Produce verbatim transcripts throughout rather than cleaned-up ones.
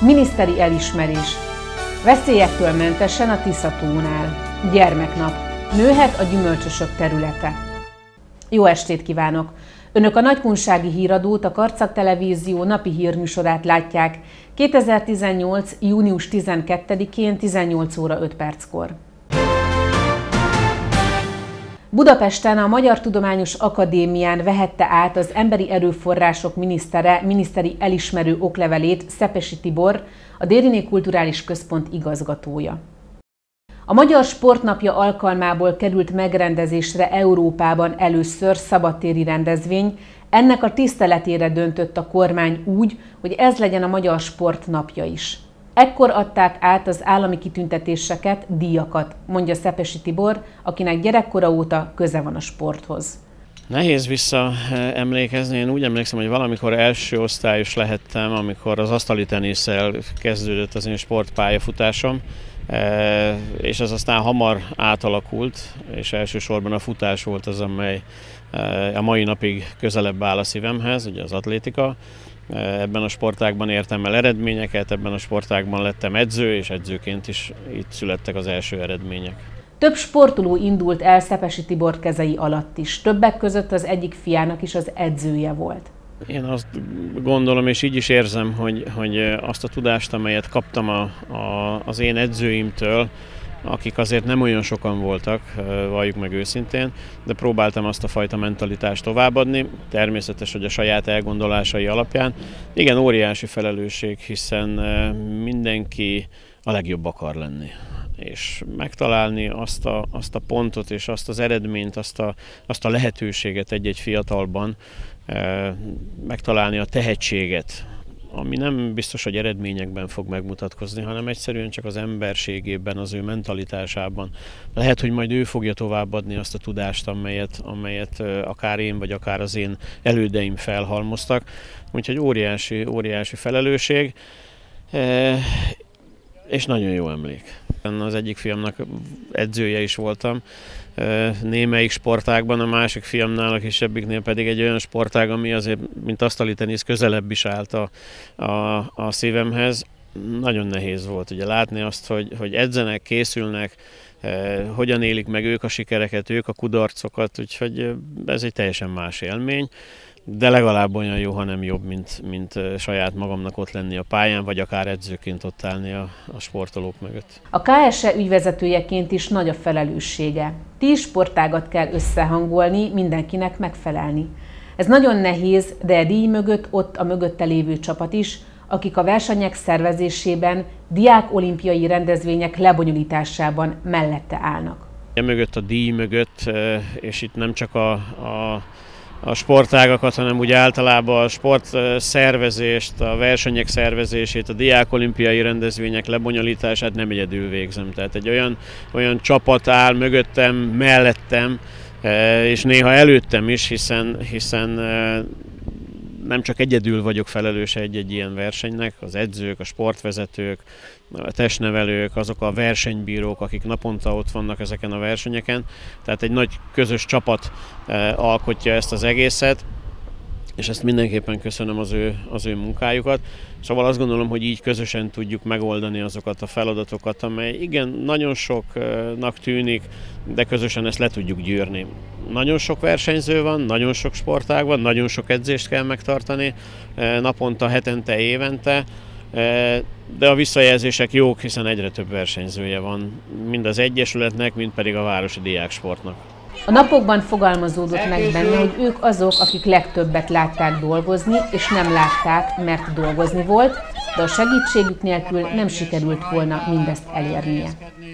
Miniszteri elismerés. Veszélyektől mentesen a Tisza-tónál. Gyermeknap. Nőhet a gyümölcsösök területe. Jó estét kívánok! Önök a Nagykunsági Híradót, a Karcag Televízió napi hírműsorát látják kétezer-tizennyolc. június tizenkettedikén tizennyolc óra öt perckor. Budapesten a Magyar Tudományos Akadémián vehette át az Emberi Erőforrások minisztere miniszteri elismerő oklevelét Szepesi Tibor, a Dériné Kulturális Központ igazgatója. A Magyar Sportnapja alkalmából került megrendezésre Európában először szabadtéri rendezvény, ennek a tiszteletére döntött a kormány úgy, hogy ez legyen a Magyar Sportnapja is. Ekkor adták át az állami kitüntetéseket, díjakat, mondja Szepesi Tibor, akinek gyerekkora óta köze van a sporthoz. Nehéz visszaemlékezni, én úgy emlékszem, hogy valamikor első osztályos lehettem, amikor az asztali tenisszel kezdődött az én sportpályafutásom, és ez aztán hamar átalakult, és elsősorban a futás volt az, amely a mai napig közelebb áll a szívemhez, ugye az atlétika. Ebben a sportágban értem el eredményeket, ebben a sportágban lettem edző, és edzőként is itt születtek az első eredmények. Több sportoló indult el Szepesi Tibor kezei alatt is, többek között az egyik fiának is az edzője volt. Én azt gondolom, és így is érzem, hogy, hogy azt a tudást, amelyet kaptam a, a, az én edzőimtől, akik azért nem olyan sokan voltak, valljuk meg őszintén, de próbáltam azt a fajta mentalitást továbbadni, természetes, hogy a saját elgondolásai alapján. Igen, óriási felelősség, hiszen mindenki a legjobb akar lenni. És megtalálni azt a, azt a pontot és azt az eredményt, azt a, azt a lehetőséget egy-egy fiatalban, megtalálni a tehetséget, ami nem biztos, hogy eredményekben fog megmutatkozni, hanem egyszerűen csak az emberségében, az ő mentalitásában. Lehet, hogy majd ő fogja továbbadni azt a tudást, amelyet, amelyet akár én, vagy akár az én elődeim felhalmoztak. Úgyhogy óriási, óriási felelősség, és nagyon jó emlék. Az egyik fiamnak edzője is voltam, némelyik sportágban, a másik fiamnál, a kisebbiknél pedig egy olyan sportág, ami azért, mint asztali tenisz, közelebb is állt a, a, a szívemhez. Nagyon nehéz volt ugye látni azt, hogy, hogy edzenek, készülnek, eh, hogyan élik meg ők a sikereket, ők a kudarcokat, úgyhogy ez egy teljesen más élmény. De legalább olyan jó, ha nem jobb, mint, mint saját magamnak ott lenni a pályán, vagy akár edzőként ott állni a, a sportolók mögött. A ká es e ügyvezetőjeként is nagy a felelőssége. Tíz sportágat kell összehangolni, mindenkinek megfelelni. Ez nagyon nehéz, de a díj mögött ott a mögötte lévő csapat is, akik a versenyek szervezésében, diák olimpiai rendezvények lebonyolításában mellette állnak. A mögött a díj mögött, és itt nem csak a, a a sportágakat, hanem úgy általában a sportszervezést, a versenyek szervezését, a diákolimpiai rendezvények lebonyolítását nem egyedül végzem. Tehát egy olyan, olyan csapat áll mögöttem, mellettem, és néha előttem is, hiszen, hiszen nem csak egyedül vagyok felelős egy-egy ilyen versenynek, az edzők, a sportvezetők, a testnevelők, azok a versenybírók, akik naponta ott vannak ezeken a versenyeken. Tehát egy nagy közös csapat alkotja ezt az egészet, és ezt mindenképpen köszönöm az ő, az ő munkájukat. Szóval azt gondolom, hogy így közösen tudjuk megoldani azokat a feladatokat, amely igen, nagyon soknak tűnik, de közösen ezt le tudjuk gyűrni. Nagyon sok versenyző van, nagyon sok sportág van, nagyon sok edzést kell megtartani, naponta, hetente, évente, de a visszajelzések jók, hiszen egyre több versenyzője van, mind az egyesületnek, mind pedig a városi diáksportnak. A napokban fogalmazódott meg benne, hogy ők azok, akik legtöbbet látták dolgozni, és nem látták, mert dolgozni volt, de a segítségük nélkül nem sikerült volna mindezt elérnie.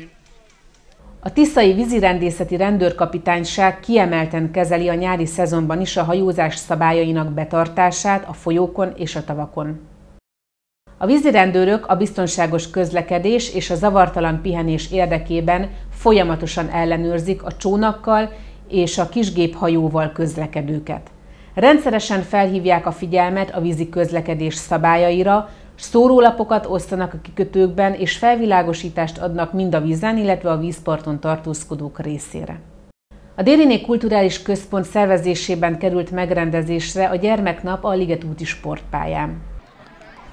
A tiszai vízirendészeti rendőrkapitányság kiemelten kezeli a nyári szezonban is a hajózás szabályainak betartását a folyókon és a tavakon. A vízirendőrök a biztonságos közlekedés és a zavartalan pihenés érdekében folyamatosan ellenőrzik a csónakkal és a kisgéphajóval közlekedőket. Rendszeresen felhívják a figyelmet a vízi közlekedés szabályaira, szórólapokat osztanak a kikötőkben és felvilágosítást adnak mind a vízen, illetve a vízparton tartózkodók részére. A Dériné Kulturális Központ szervezésében került megrendezésre a Gyermeknap a Ligetúti sportpályán.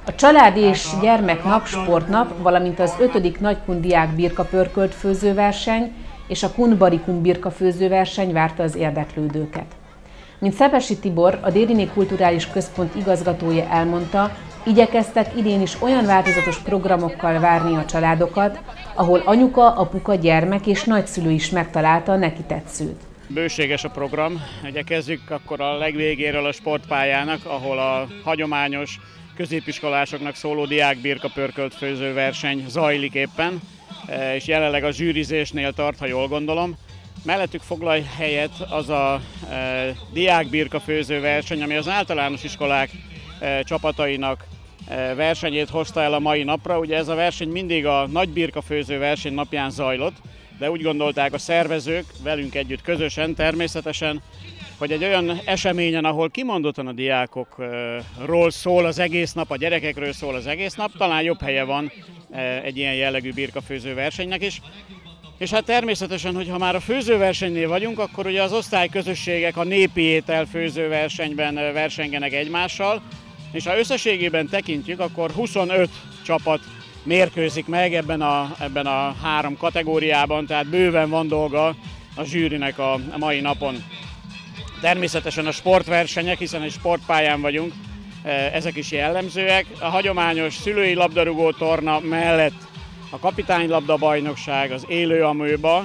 A Család és Gyermeknap, Sportnap, valamint az ötödik Nagykun diák birkapörkölt főzőverseny és a Kun Barikum birkafőzőverseny várta az érdeklődőket. Mint Szepesi Tibor, a Dériné Kulturális Központ igazgatója elmondta, igyekeztek idén is olyan változatos programokkal várni a családokat, ahol anyuka, apuka, gyermek és nagyszülő is megtalálta a neki tetszőt. Bőséges a program, ugye kezdjük akkor a legvégéről a sportpályának, ahol a hagyományos középiskolásoknak szóló diákbirkapörkölt főzőverseny zajlik éppen, és jelenleg a zsűrizésnél tart, ha jól gondolom. Mellettük foglal helyet az a e, diákbirka főzőverseny, ami az általános iskolák e, csapatainak e, versenyét hozta el a mai napra. Ugye ez a verseny mindig a nagy birka főzőverseny napján zajlott, de úgy gondolták a szervezők, velünk együtt közösen természetesen, hogy egy olyan eseményen, ahol kimondottan a diákokról szól az egész nap, a gyerekekről szól az egész nap, talán jobb helye van egy ilyen jellegű birkafőző versenynek is. És hát természetesen, hogyha már a főzőversenynél vagyunk, akkor ugye az osztályközösségek a népi étel főzőversenyben versengenek egymással, és ha összességében tekintjük, akkor huszonöt csapat mérkőzik meg ebben a, ebben a három kategóriában, tehát bőven van dolga a zsűrinek a mai napon. Természetesen a sportversenyek, hiszen egy sportpályán vagyunk, ezek is jellemzőek. A hagyományos szülői labdarúgó torna mellett a kapitánylabda bajnokság, az élő amőba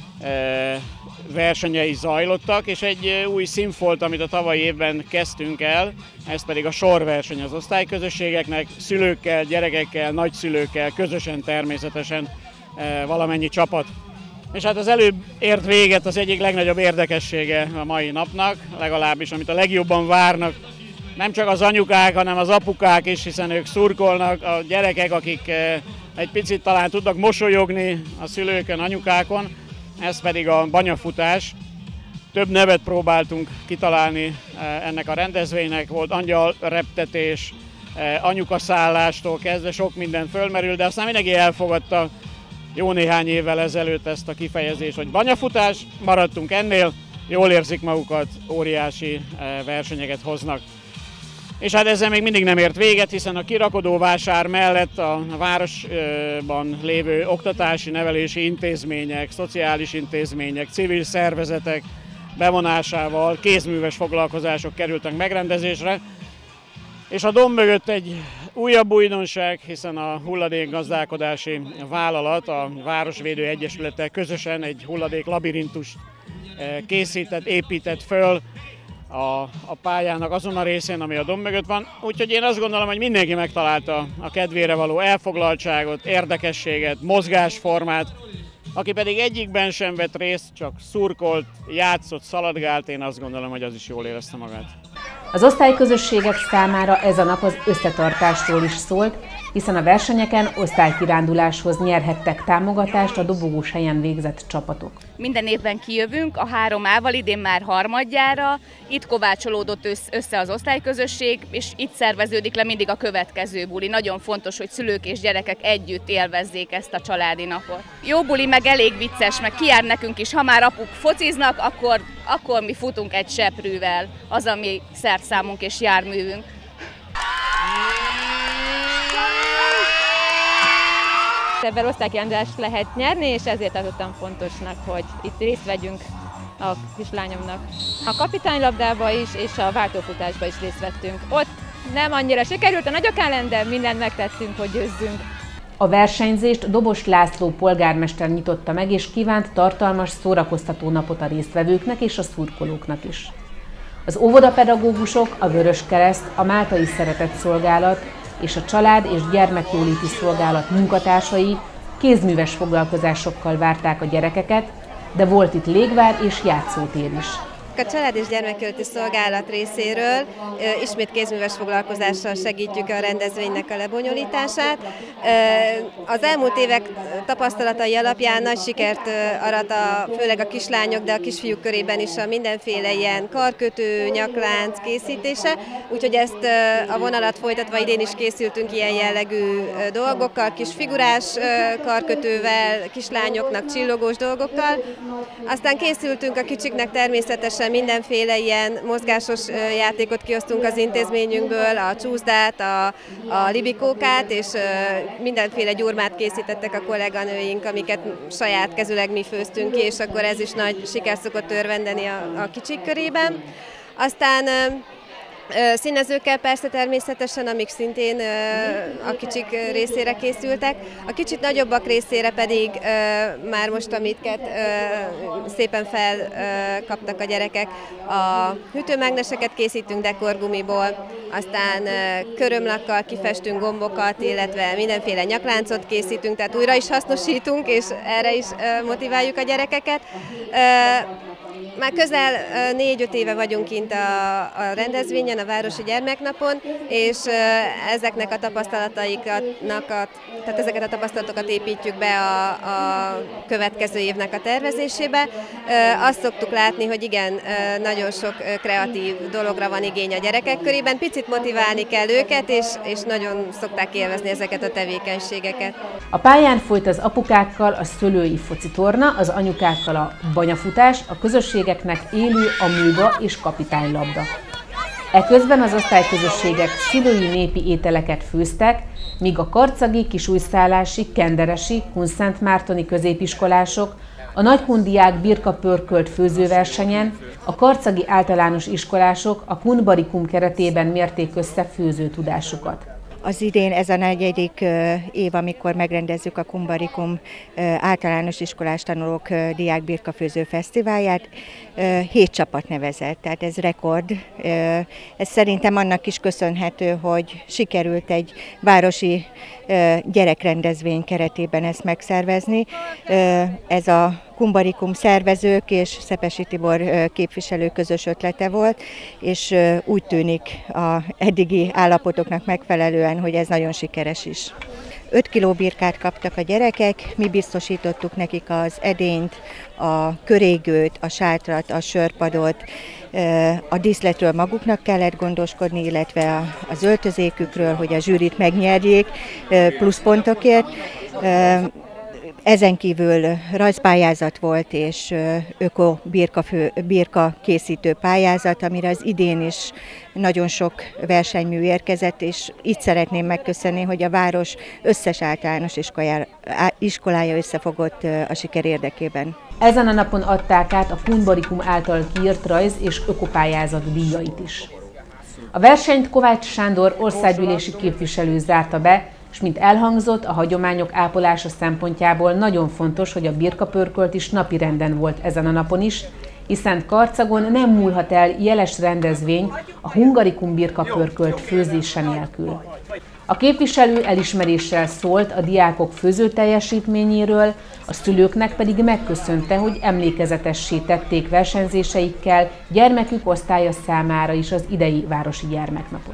versenyei zajlottak, és egy új színfolt, amit a tavalyi évben kezdtünk el, ez pedig a sorverseny az osztályközösségeknek, szülőkkel, gyerekekkel, nagyszülőkkel, közösen természetesen valamennyi csapat. És hát az előbb ért véget az egyik legnagyobb érdekessége a mai napnak, legalábbis amit a legjobban várnak, nem csak az anyukák, hanem az apukák is, hiszen ők szurkolnak, a gyerekek, akik egy picit talán tudnak mosolyogni a szülőkön, anyukákon, ez pedig a banyafutás. Több nevet próbáltunk kitalálni ennek a rendezvénynek, volt angyalreptetés, anyukaszállástól kezdve sok minden fölmerül, de aztán mindenki elfogadta jó néhány évvel ezelőtt ezt a kifejezést, hogy banyafutás, maradtunk ennél, jól érzik magukat, óriási versenyeket hoznak. És hát ezzel még mindig nem ért véget, hiszen a kirakodóvásár mellett a városban lévő oktatási, nevelési intézmények, szociális intézmények, civil szervezetek bevonásával kézműves foglalkozások kerültek megrendezésre. És a domb mögött egy újabb újdonság, hiszen a hulladékgazdálkodási vállalat, a Városvédő Egyesülettel közösen egy hulladék labirintust készített, épített föl a, a pályának azon a részén, ami a domb mögött van. Úgyhogy én azt gondolom, hogy mindenki megtalálta a kedvére való elfoglaltságot, érdekességet, mozgásformát. Aki pedig egyikben sem vett részt, csak szurkolt, játszott, szaladgált, én azt gondolom, hogy az is jól érezte magát. Az osztályközösségek számára ez a nap az összetartásról is szólt, hiszen a versenyeken osztálykiránduláshoz nyerhettek támogatást a dobogós helyen végzett csapatok. Minden évben kijövünk a három ával, idén már harmadjára, itt kovácsolódott össze az osztályközösség, és itt szerveződik le mindig a következő buli. Nagyon fontos, hogy szülők és gyerekek együtt élvezzék ezt a családi napot. Jó buli, meg elég vicces, meg kijár nekünk is, ha már apuk fociznak, akkor, akkor mi futunk egy seprűvel, az a mi szertszámunk és járművünk. Ebben osztálykirándulást lehet nyerni, és ezért tartottam fontosnak, hogy itt részt vegyünk a kislányomnak. A kapitánylabdába is, és a váltófutásba is részt vettünk. Ott nem annyira sikerült a nagyok ellen, de mindent megtettünk, hogy győzzünk. A versenyzést Dobos László polgármester nyitotta meg, és kívánt tartalmas, szórakoztató napot a résztvevőknek és a szurkolóknak is. Az óvodapedagógusok, a Vöröskereszt, a Máltai Szeretetszolgálat és a Család- és Gyermekjóléti Szolgálat munkatársai kézműves foglalkozásokkal várták a gyerekeket, de volt itt légvár és játszótér is. A Család- és Gyermekjóléti Szolgálat részéről ismét kézműves foglalkozással segítjük a rendezvénynek a lebonyolítását. Az elmúlt évek tapasztalatai alapján nagy sikert arat a, főleg a kislányok, de a kisfiúk körében is a mindenféle ilyen karkötő, nyaklánc készítése, úgyhogy ezt a vonalat folytatva idén is készültünk ilyen jellegű dolgokkal, kis figurás karkötővel, kislányoknak csillogós dolgokkal. Aztán készültünk a kicsiknek természetesen természetesen mindenféle ilyen mozgásos játékot kiosztunk az intézményünkből, a csúszdát, a, a libikókát, és mindenféle gyurmát készítettek a kolléganőink, amiket saját kezüleg mi főztünk ki, és akkor ez is nagy sikert szokott örvendeni a, a kicsik körében. Aztán színezőkkel persze természetesen, amik szintén a kicsik részére készültek. A kicsit nagyobbak részére pedig már most, amiket szépen felkaptak a gyerekek, a hűtőmágneseket készítünk dekorgumiból, aztán körömlakkal kifestünk gombokat, illetve mindenféle nyakláncot készítünk, tehát újra is hasznosítunk, és erre is motiváljuk a gyerekeket. Már közel négy-öt éve vagyunk kint a, a rendezvényen, a Városi Gyermeknapon, és ezeknek a tapasztalataiknak, a, tehát ezeket a tapasztalatokat építjük be a, a következő évnek a tervezésébe. Azt szoktuk látni, hogy igen, nagyon sok kreatív dologra van igény a gyerekek körében, picit motiválni kell őket, és, és nagyon szokták élvezni ezeket a tevékenységeket. A pályán folyt az apukákkal a szőlői focitorna, az anyukákkal a banyafutás, a közösségeknek élő amőba és kapitánylabda. Eközben az osztályközösségek szülői népi ételeket főztek, míg a karcagi, kisújszállási, kenderesi, kunszentmártoni középiskolások a nagykundiák birkapörkölt főzőversenyen, a karcagi általános iskolások a Kunbarikum keretében mérték össze főző tudásukat. Az idén ez a negyedik év, amikor megrendezzük a Kunbarikum általános iskolás tanulók diák birkafőző fesztiválját. Hét csapat nevezett, tehát ez rekord. Ez szerintem annak is köszönhető, hogy sikerült egy városi gyerekrendezvény keretében ezt megszervezni. Ez a Kunbarikum szervezők és Szepesi Tibor képviselő közös ötlete volt, és úgy tűnik az eddigi állapotoknak megfelelően, hogy ez nagyon sikeres is. öt kiló birkát kaptak a gyerekek, mi biztosítottuk nekik az edényt, a körégőt, a sátrat, a sörpadot, a díszletről maguknak kellett gondoskodni, illetve az öltözékükről, hogy a zsűrit megnyerjék pluszpontokért. Ezen kívül rajzpályázat volt és öko birka, fő, birka készítő pályázat, amire az idén is nagyon sok versenymű érkezett, és így szeretném megköszönni, hogy a város összes általános iskolája, iskolája összefogott a siker érdekében. Ezen a napon adták át a Kunbarikum által kiírt rajz és ökopályázat díjait is. A versenyt Kovács Sándor országgyűlési képviselő zárta be, és mint elhangzott, a hagyományok ápolása szempontjából nagyon fontos, hogy a birkapörkölt is napirenden volt ezen a napon is, hiszen Karcagon nem múlhat el jeles rendezvény a Hungarikum birkapörkölt főzése nélkül. A képviselő elismeréssel szólt a diákok főző teljesítményéről, a szülőknek pedig megköszönte, hogy emlékezetessé tették versenyzéseikkel gyermekük osztálya számára is az idei Városi Gyermeknapot.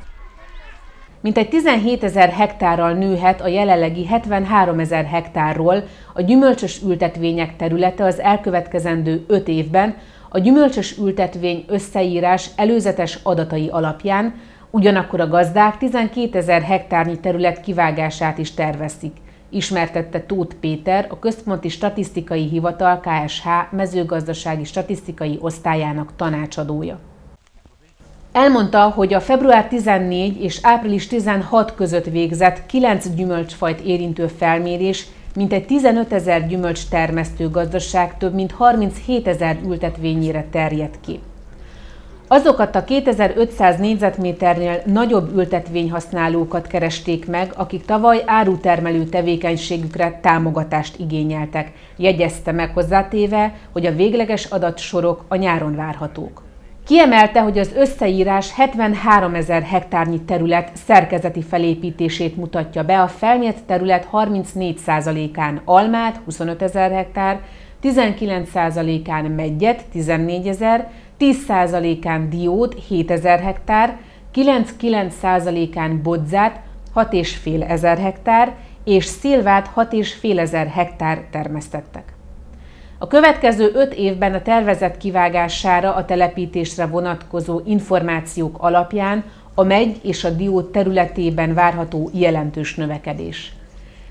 Mintegy tizenhétezer hektárral nőhet a jelenlegi hetvenháromezer hektárról a gyümölcsös ültetvények területe az elkövetkezendő öt évben a gyümölcsös ültetvény összeírás előzetes adatai alapján, ugyanakkor a gazdák tizenkétezer hektárnyi terület kivágását is tervezik, ismertette Tóth Péter, a Központi Statisztikai Hivatal K S H mezőgazdasági statisztikai osztályának tanácsadója. Elmondta, hogy a február tizennégy és április tizenhat között végzett kilenc gyümölcsfajt érintő felmérés mintegy tizenötezer gyümölcs termesztő gazdaság több mint harminchétezer ültetvényére terjedt ki. Azokat a kétezer-ötszáz négyzetméternél nagyobb ültetvényhasználókat keresték meg, akik tavaly árutermelő tevékenységükre támogatást igényeltek, jegyezte meg hozzátéve, hogy a végleges adatsorok a nyáron várhatók. Kiemelte, hogy az összeírás hetvenháromezer hektárnyi terület szerkezeti felépítését mutatja be, a felmért terület harmincnégy százalékán almát, huszonötezer hektár, tizenkilenc százalékán meggyet, tizennégyezer, tíz százalékán diót, hétezer hektár, kilenc egész kilenc százalékán bodzát, hat egész öt ezer hektár, és szilvát hat egész öt ezer hektár termesztettek. A következő öt évben a tervezett kivágására a telepítésre vonatkozó információk alapján a meggy és a dió területében várható jelentős növekedés.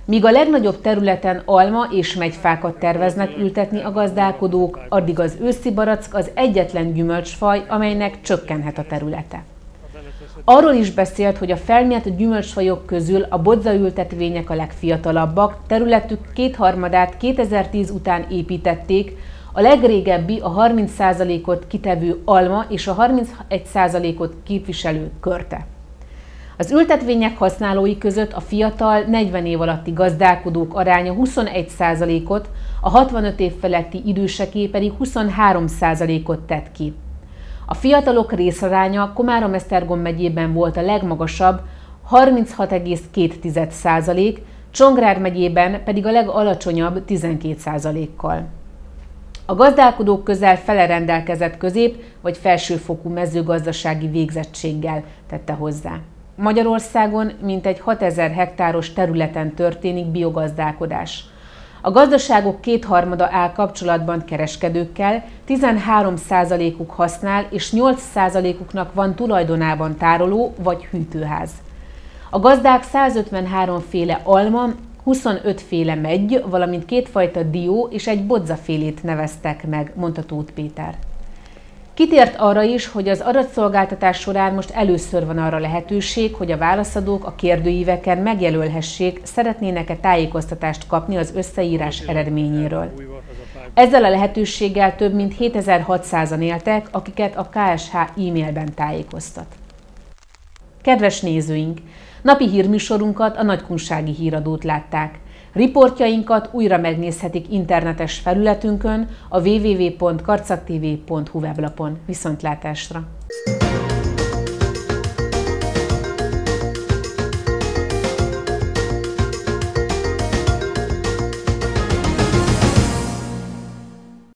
Míg a legnagyobb területen alma és megyfákat terveznek ültetni a gazdálkodók, addig az őszi barack az egyetlen gyümölcsfaj, amelynek csökkenhet a területe. Arról is beszélt, hogy a felmért gyümölcsfajok közül a bodzaültetvények a legfiatalabbak, területük kétharmadát kétezer-tíz után építették, a legrégebbi a harminc százalékot kitevő alma és a harmincegy százalékot képviselő körte. Az ültetvények használói között a fiatal, negyven év alatti gazdálkodók aránya huszonegy százalékot, a hatvanöt év feletti időseké pedig huszonhárom százalékot tett ki. A fiatalok részaránya Komárom-Esztergom megyében volt a legmagasabb, harminchat egész két százalék, Csongrád megyében pedig a legalacsonyabb tizenkét százalékkal. A gazdálkodók közel fele rendelkezett közép- vagy felsőfokú mezőgazdasági végzettséggel, tette hozzá. Magyarországon mintegy hatezer hektáros területen történik biogazdálkodás. A gazdaságok kétharmada áll kapcsolatban kereskedőkkel, tizenhárom százalékuk használ és nyolc százalékuknak van tulajdonában tároló vagy hűtőház. A gazdák százötvenhárom féle alma, huszonöt féle meggy, valamint kétfajta dió és egy bodzafélét neveztek meg, mondta Tóth Péter. Kitért arra is, hogy az adatszolgáltatás során most először van arra lehetőség, hogy a válaszadók a kérdőíveken megjelölhessék, szeretnének-e tájékoztatást kapni az összeírás eredményéről. Ezzel a lehetőséggel több mint hétezer-hatszázan éltek, akiket a ká es há e-mailben tájékoztat. Kedves nézőink! Napi hírműsorunkat, a Nagykunsági Híradót látták. Riportjainkat újra megnézhetik internetes felületünkön, a double-u double-u double-u pont karcagtv pont hu weblapon. Viszontlátásra!